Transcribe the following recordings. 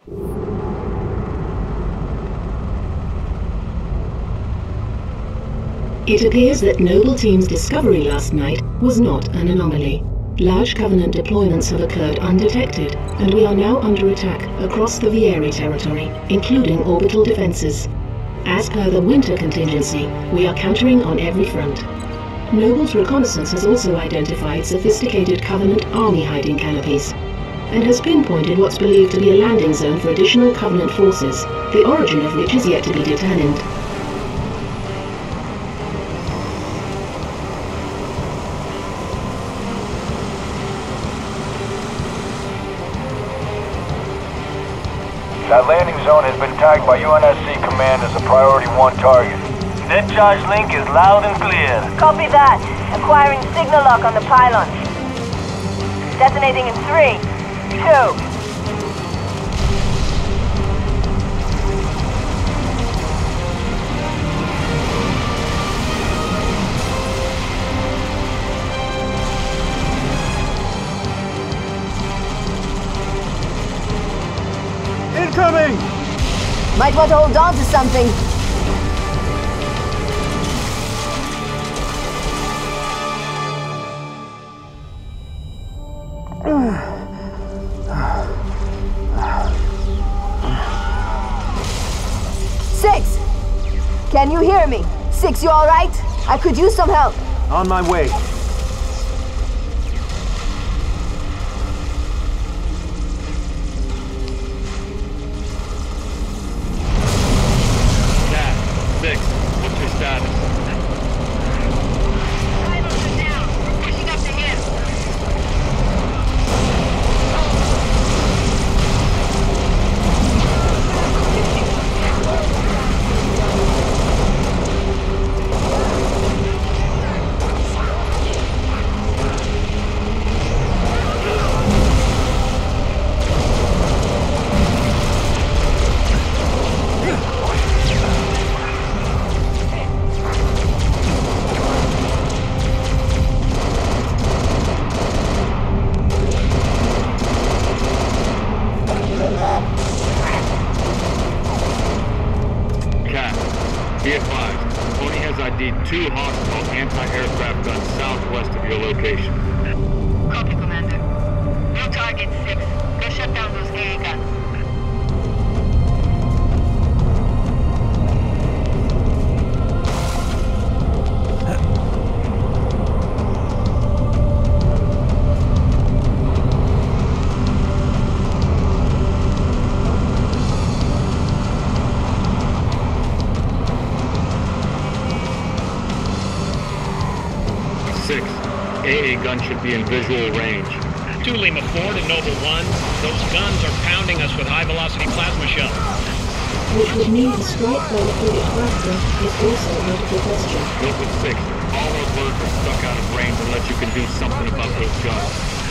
It appears that Noble Team's discovery last night was not an anomaly. Large Covenant deployments have occurred undetected, and we are now under attack across the Vieri territory, including orbital defenses. As per the winter contingency, we are countering on every front. Noble's reconnaissance has also identified sophisticated Covenant army hiding canopies, and has pinpointed what's believed to be a landing zone for additional Covenant forces, the origin of which is yet to be determined. That landing zone has been tagged by UNSC Command as a Priority 1 target. That charge link is loud and clear. Copy that. Acquiring signal lock on the pylon. Detonating in 3, 2... Incoming! Might want to hold on to something. Six! Can you hear me? Six, you alright? I could use some help. On my way. Two hostile anti-aircraft guns southwest of your location. Copy, Commander. New target 6. Go shut down those AA guns. AA gun should be in visual range. 2 Lima 4 to Noble 1. Those guns are pounding us with high-velocity plasma shells. Which would mean a strike by the British Raptor is also out of the question. Liquid 6, all those birds are stuck out of range unless you can do something about those guns.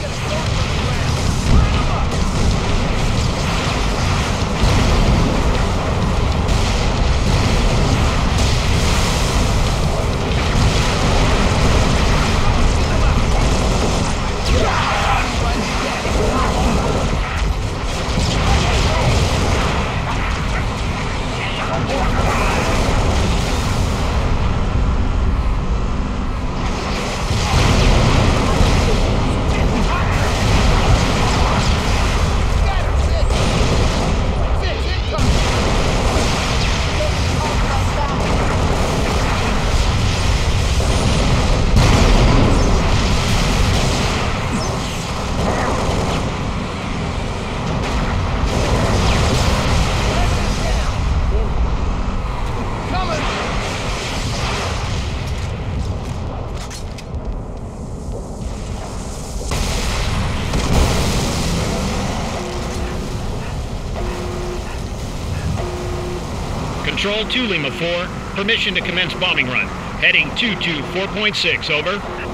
Control 2 Lima 4, permission to commence bombing run. Heading 224.6, over.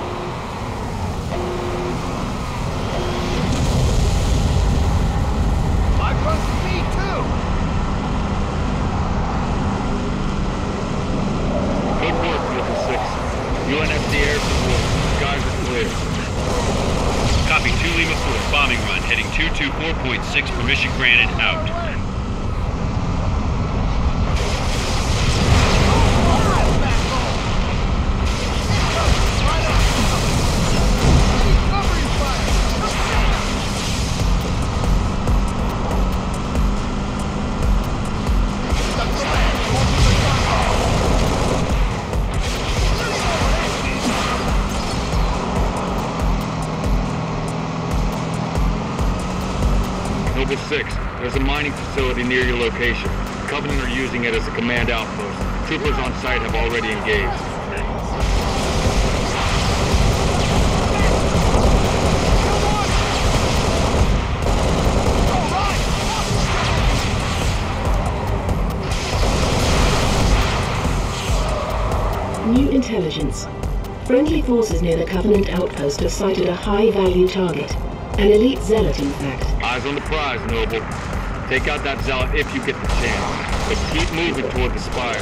I've run speed too! Good work, Liquid 6. UNSC air support. Skies are clear. Copy 2 Lima 4, bombing run. Heading 224.6, permission granted. Covenant out. Noble 6, there's a mining facility near your location. Covenant are using it as a command outpost. Troopers on site have already engaged. New intelligence. Friendly forces near the Covenant outpost have sighted a high-value target. An elite zealot, in fact. Eyes on the prize, Noble. Take out that zealot if you get the chance. But keep moving toward the spire.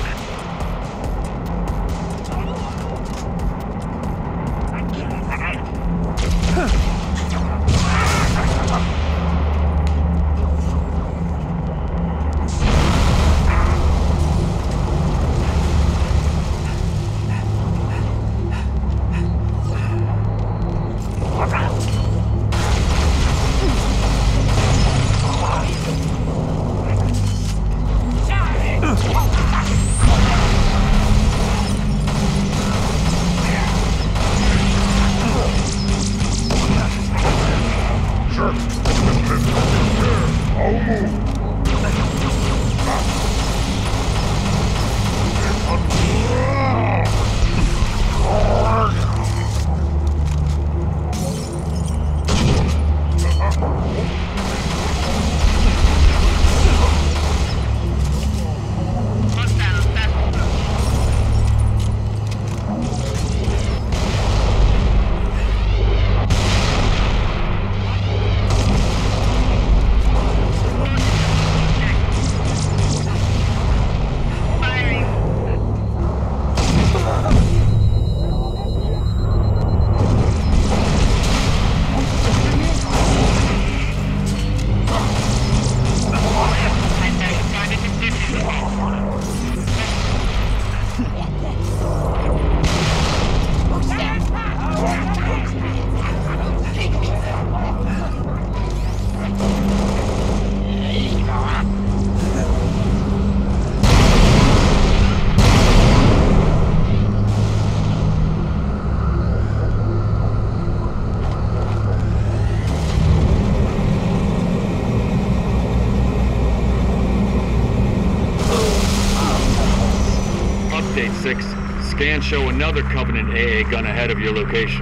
Scans show another Covenant AA gun ahead of your location.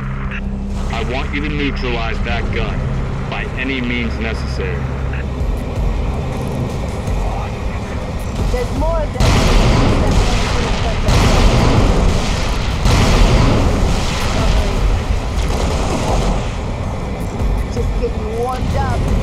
I want you to neutralize that gun by any means necessary. There's more of them. Just getting warmed up.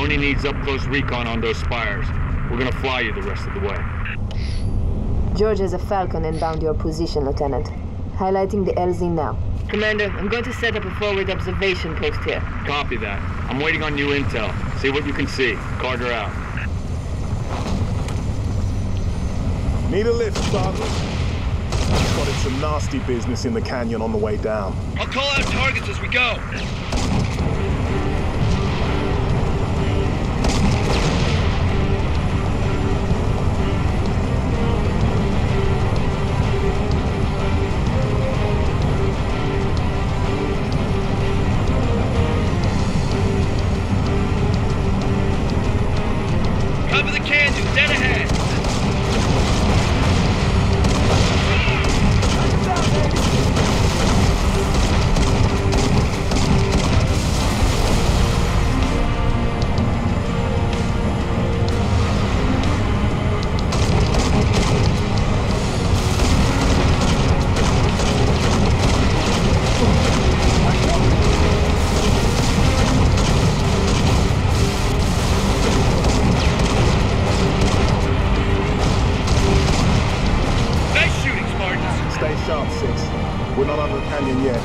Only needs up-close recon on those spires. We're gonna fly you the rest of the way. George has a Falcon inbound your position, Lieutenant. Highlighting the LZ now. Commander, I'm going to set up a forward observation post here. Copy that. I'm waiting on new intel. See what you can see. Carter out. Need a lift, Spartan? Spotted some nasty business in the canyon on the way down. I'll call out targets as we go. Cover the canyon, dead ahead. Stay sharp, Six. We're not under the canyon yet.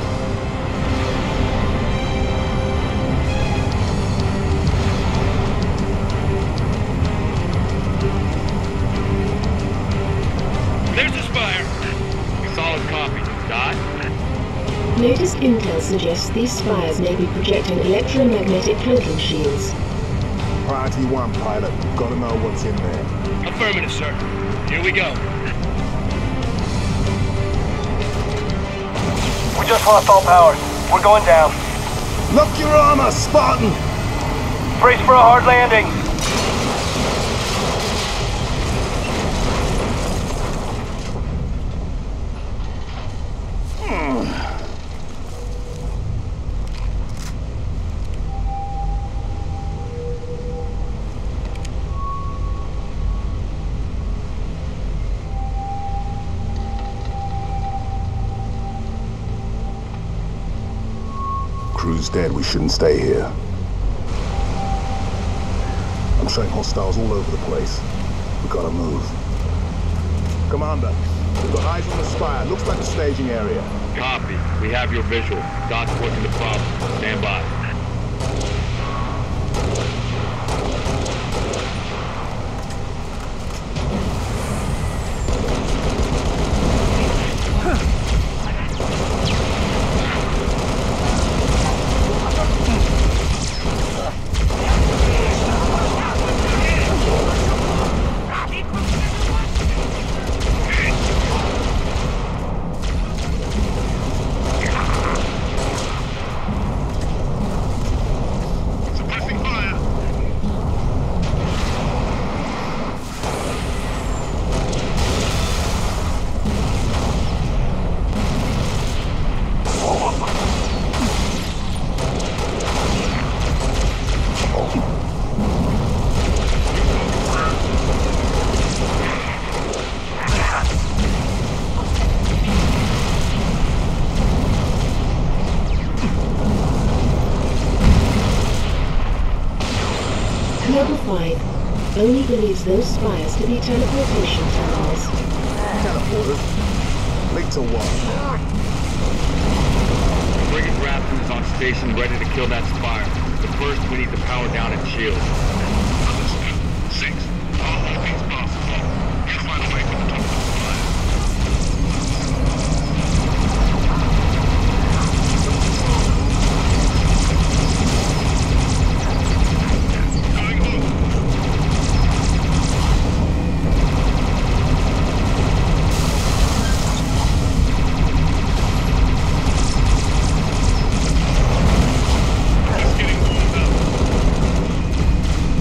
There's a spire. Solid copy. Dot. Latest intel suggests these spires may be projecting electromagnetic cloaking shields. Priority 1, pilot. Gotta know what's in there. Affirmative, sir. Here we go. We just lost all powers. We're going down. Lock your armor, Spartan! Brace for a hard landing. Crew's dead. We shouldn't stay here. I'm showing hostiles all over the place. We gotta move. Commander, we've got eyes on the spire. Looks like a staging area. Copy. We have your visual. Dot's working the problem. Stand by. Level 5 only believes those spires to be teleportation terminals. Teleporters? Link to what? Frigate Raptor is on station ready to kill that spire. But first, we need to power down its shield. Six. All things possible. You'll find a way to the top of the spire. Going home. It's getting warmed up.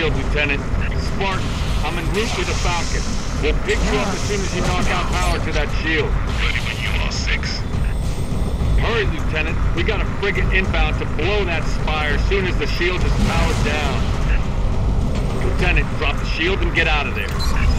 shield, Lieutenant. Spartan, I'm en route with a Falcon. We'll pick you up as soon as you knock out power to that shield. Ready when you are, 6. Hurry, Lieutenant. We got a frigate inbound to blow that spire as soon as the shield is powered down. Lieutenant, drop the shield and get out of there.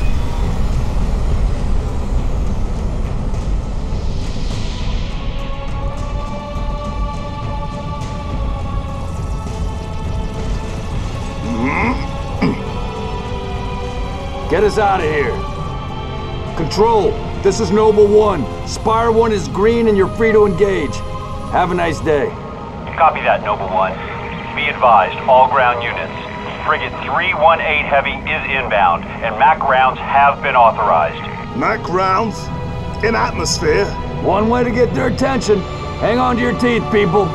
Get us out of here. Control, this is Noble 1. Spire 1 is green and you're free to engage. Have a nice day. Copy that, Noble 1. Be advised, all ground units. Frigate 318 Heavy is inbound, and MAC rounds have been authorized. MAC rounds? In atmosphere? One way to get their attention. Hang on to your teeth, people.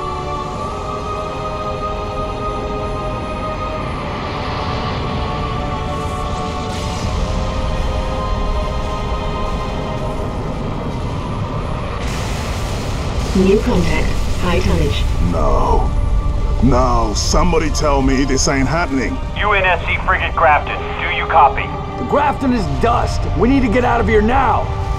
New contact. High tonnage. No. No, somebody tell me this ain't happening. UNSC Frigate Grafton, do you copy? The Grafton is dust. We need to get out of here now.